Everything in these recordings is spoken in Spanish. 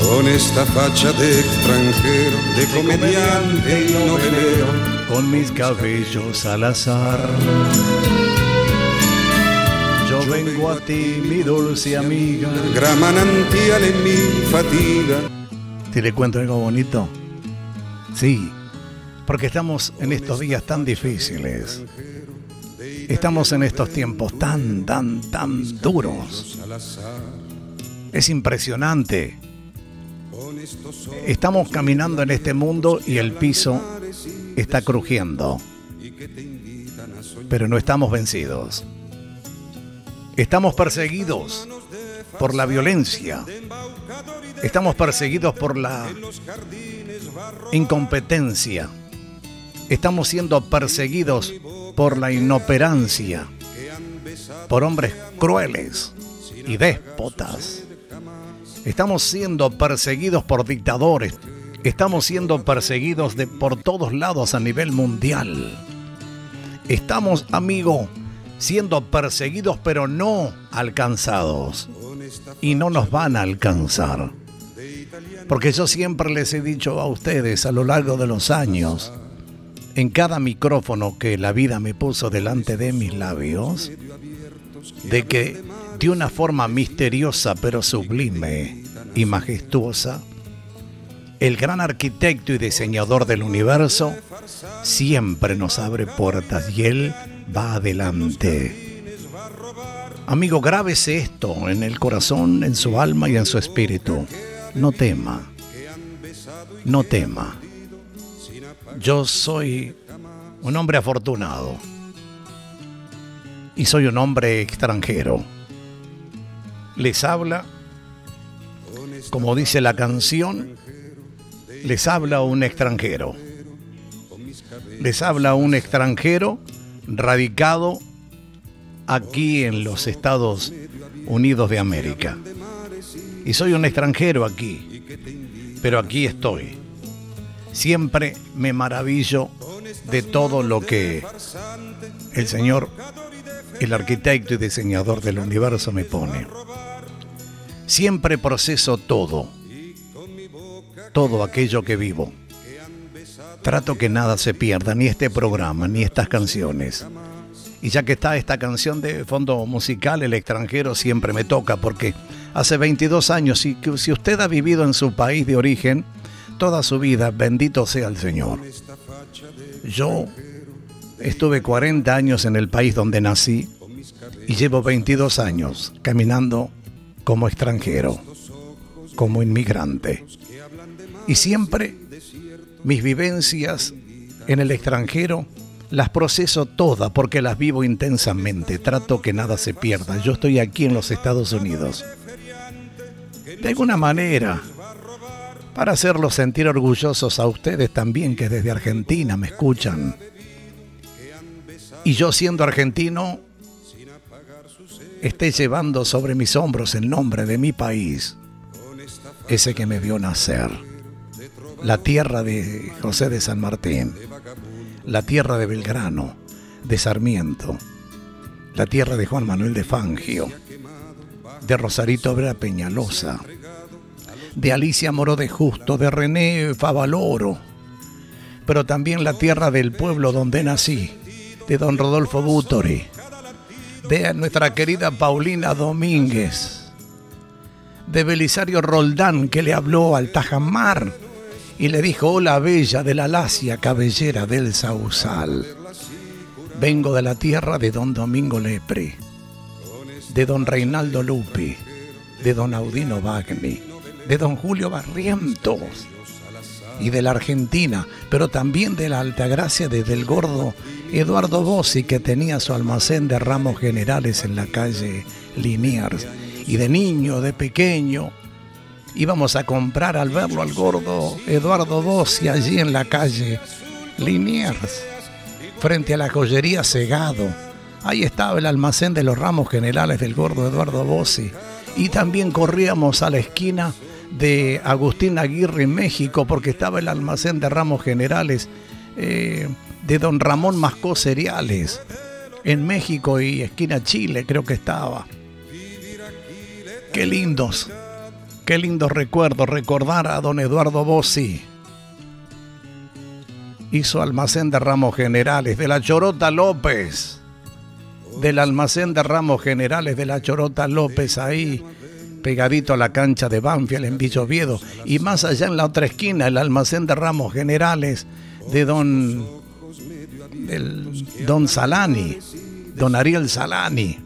con esta facha de extranjero, de comediante y novelero, con mis cabellos al azar. Yo vengo a ti, mi dulce amiga, gran manantial en mi fatiga. ¿Te le cuento algo bonito? Sí, porque estamos en estos días tan difíciles. Estamos en estos tiempos tan duros. Es impresionante. Estamos caminando en este mundo y el piso está crujiendo. Pero no estamos vencidos. Estamos perseguidos por la violencia. Estamos perseguidos por la incompetencia. Estamos siendo perseguidos por la inoperancia, por hombres crueles y déspotas. Estamos siendo perseguidos por dictadores. Estamos siendo perseguidos por todos lados a nivel mundial. Estamos, amigo, siendo perseguidos pero no alcanzados. Y no nos van a alcanzar. Porque yo siempre les he dicho a ustedes a lo largo de los años, en cada micrófono que la vida me puso delante de mis labios, de que de una forma misteriosa pero sublime y majestuosa, el gran arquitecto y diseñador del universo siempre nos abre puertas y Él va adelante. Amigo, grábese esto en el corazón, en su alma y en su espíritu. No tema, no tema. Yo soy un hombre afortunado y soy un hombre extranjero. Les habla, como dice la canción, les habla un extranjero. Les habla un extranjero radicado aquí en los Estados Unidos de América. Y soy un extranjero aquí, pero aquí estoy. Siempre me maravillo de todo lo que el Señor, el arquitecto y diseñador del universo me pone. Siempre proceso todo aquello que vivo. Trato que nada se pierda, ni este programa, ni estas canciones. Y ya que está esta canción de fondo musical, el extranjero siempre me toca, porque hace 22 años, si usted ha vivido en su país de origen toda su vida, bendito sea el Señor. Yo estuve 40 años en el país donde nací y llevo 22 años caminando como extranjero, como inmigrante. Y siempre mis vivencias en el extranjero las proceso todas porque las vivo intensamente. Trato que nada se pierda. Yo estoy aquí en los Estados Unidos. De alguna manera, para hacerlos sentir orgullosos a ustedes también, que desde Argentina me escuchan. Y yo, siendo argentino, esté llevando sobre mis hombros el nombre de mi país, ese que me vio nacer. La tierra de José de San Martín, la tierra de Belgrano, de Sarmiento, la tierra de Juan Manuel de Fangio, de Rosarito Vera Peñalosa, de Alicia Moró de Justo, de René Favaloro, pero también la tierra del pueblo donde nací, de don Rodolfo Bútori, de nuestra querida Paulina Domínguez, de Belisario Roldán, que le habló al Tajamar y le dijo: hola bella de la lacia cabellera del Sausal. Vengo de la tierra de don Domingo Lepre, de don Reinaldo Lupi, de don Audino Bagni, de don Julio Barrientos y de la Argentina, pero también de la Altagracia del gordo Eduardo Bossi, que tenía su almacén de ramos generales en la calle Liniers. Y de niño, de pequeño, íbamos a comprar al verlo al gordo Eduardo Bossi allí en la calle Liniers, frente a la joyería Segado. Ahí estaba el almacén de los ramos generales del gordo Eduardo Bossi. Y también corríamos a la esquina de Agustín Aguirre en México, porque estaba el almacén de ramos generales de don Ramón Mascó Cereales en México, y esquina Chile creo que estaba. Qué lindos Qué lindo recuerdo recordar a don Eduardo Bossi. Hizo almacén de ramos generales de la Chorota López. Del almacén de ramos generales de la Chorota López, ahí pegadito a la cancha de Banfield en Villa Oviedo. Y más allá en la otra esquina, el almacén de ramos generales de don Salani, don Ariel Salani.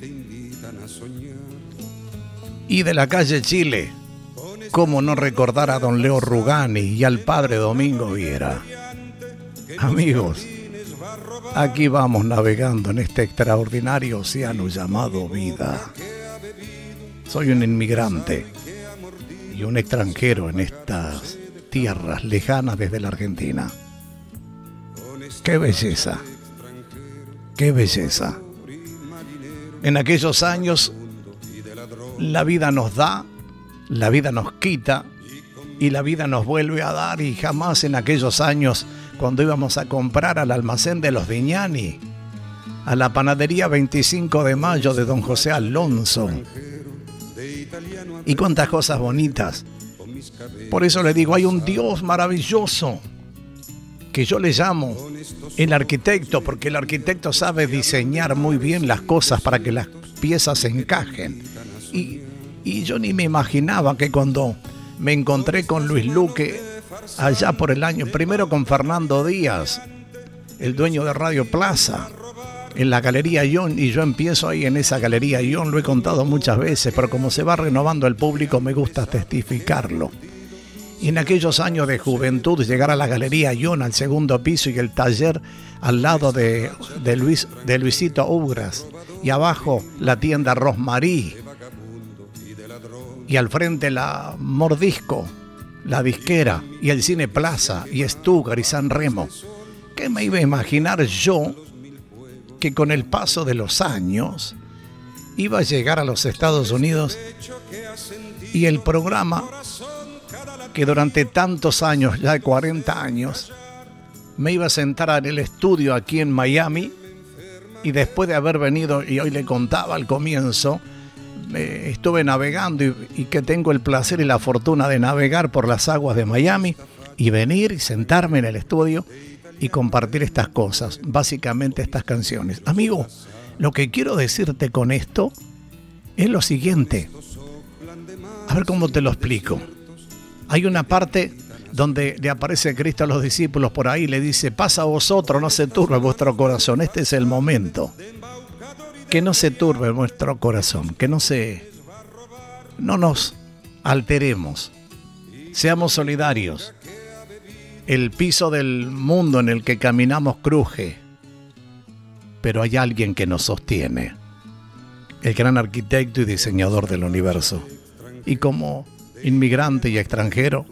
Y de la calle Chile, cómo no recordar a don Leo Rugani y al padre Domingo Viera. Amigos, aquí vamos navegando en este extraordinario océano llamado vida. Soy un inmigrante y un extranjero en estas tierras lejanas desde la Argentina. ¡Qué belleza! ¡Qué belleza! En aquellos años la vida nos da, la vida nos quita y la vida nos vuelve a dar, y jamás en aquellos años cuando íbamos a comprar al almacén de los Viñani, a la panadería 25 de Mayo de don José Alonso, y cuántas cosas bonitas. Por eso le digo, hay un Dios maravilloso que yo le llamo el arquitecto, porque el arquitecto sabe diseñar muy bien las cosas para que las piezas se encajen. Y yo ni me imaginaba que cuando me encontré con Luis Luque allá por el año, primero con Fernando Díaz, el dueño de Radio Plaza, en la Galería Ion, y yo empiezo ahí en esa Galería Ion, lo he contado muchas veces, pero como se va renovando el público me gusta testificarlo. Y en aquellos años de juventud, llegar a la Galería Ion, al segundo piso, y el taller al lado de Luisito Ugras, y abajo la tienda Rosmarí, y al frente la Mordisco, la disquera, y el Cine Plaza, y Stuttgart y San Remo. ¿Qué me iba a imaginar yo que con el paso de los años iba a llegar a los Estados Unidos y el programa que durante tantos años, ya 40 años, me iba a sentar en el estudio aquí en Miami, y después de haber venido, y hoy le contaba al comienzo, estuve navegando y que tengo el placer y la fortuna de navegar por las aguas de Miami y venir y sentarme en el estudio y compartir estas cosas, básicamente estas canciones. Amigo, lo que quiero decirte con esto es lo siguiente. A ver cómo te lo explico. Hay una parte donde le aparece Cristo a los discípulos por ahí y le dice: pasa a vosotros, no se turbe vuestro corazón. Este es el momento. Que no se turbe nuestro corazón, que no nos alteremos. Seamos solidarios. El piso del mundo en el que caminamos cruje, pero hay alguien que nos sostiene, el gran arquitecto y diseñador del universo. Y como inmigrante y extranjero,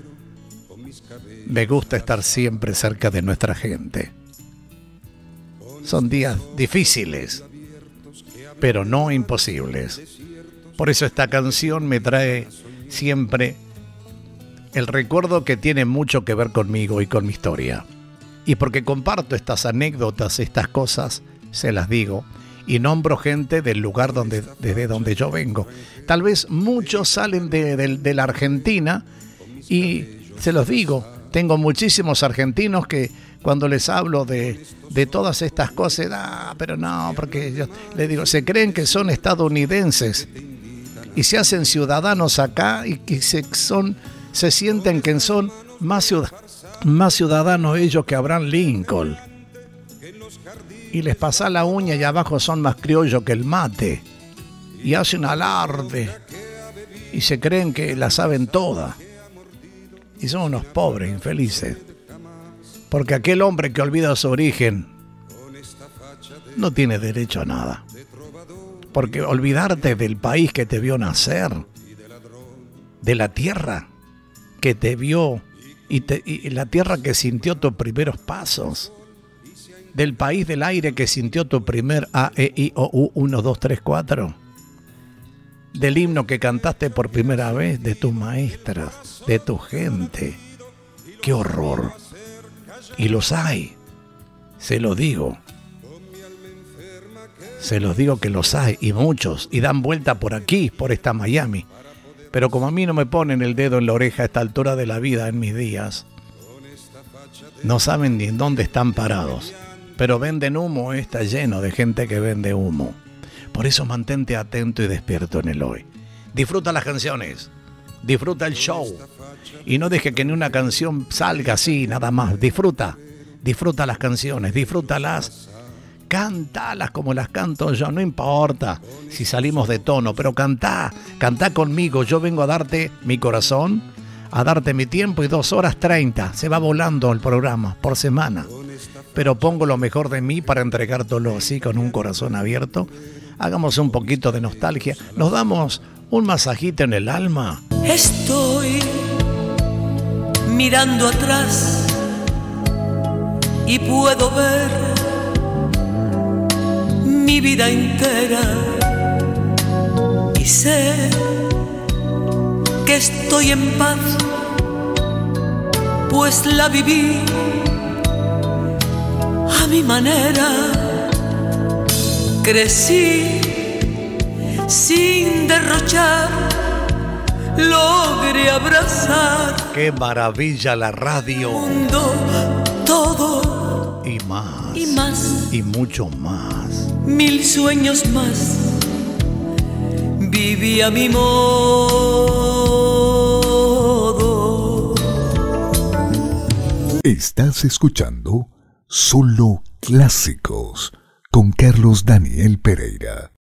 me gusta estar siempre cerca de nuestra gente. Son días difíciles, pero no imposibles. Por eso esta canción me trae siempre el recuerdo que tiene mucho que ver conmigo y con mi historia. Y porque comparto estas anécdotas, estas cosas, se las digo, y nombro gente del lugar desde donde yo vengo. Tal vez muchos salen de la Argentina, y se los digo, tengo muchísimos argentinos que cuando les hablo de todas estas cosas, pero no, porque yo les digo, se creen que son estadounidenses y se hacen ciudadanos acá, y que se sienten que son más ciudadanos ellos que Abraham Lincoln. Y les pasa la uña y abajo son más criollos que el mate. Y hacen alarde. Y se creen que la saben toda. Y son unos pobres infelices. Porque aquel hombre que olvida su origen no tiene derecho a nada. Porque olvidarte del país que te vio nacer, de la tierra que te vio y la tierra que sintió tus primeros pasos, del país del aire que sintió tu primer A, E, I, O, U, 1, 2, 3, 4, del himno que cantaste por primera vez, de tus maestras, de tu gente. ¡Qué horror! Y los hay, se los digo que los hay, y muchos, y dan vuelta por aquí, por esta Miami. Pero como a mí no me ponen el dedo en la oreja a esta altura de la vida en mis días, no saben ni en dónde están parados. Pero venden humo, está lleno de gente que vende humo. Por eso mantente atento y despierto en el hoy. Disfruta las canciones, disfruta el show y no deje que ni una canción salga así nada más. Disfruta las canciones, disfrútalas, cántalas como las canto yo, no importa si salimos de tono, pero cantá conmigo. Yo vengo a darte mi corazón, a darte mi tiempo y 2 horas 30. Se va volando el programa por semana, pero pongo lo mejor de mí para entregártelo así con un corazón abierto. Hagamos un poquito de nostalgia, nos damos un masajito en el alma. Estoy mirando atrás y puedo ver mi vida entera y sé que estoy en paz, pues la viví a mi manera. Crecí sin derrochar, logré abrazar. ¡Qué maravilla la radio! Mundo, todo y más, y más, y mucho más. 1000 sueños más. Viví a mi modo. Estás escuchando Solo Clásicos con Carlos Daniel Pereira.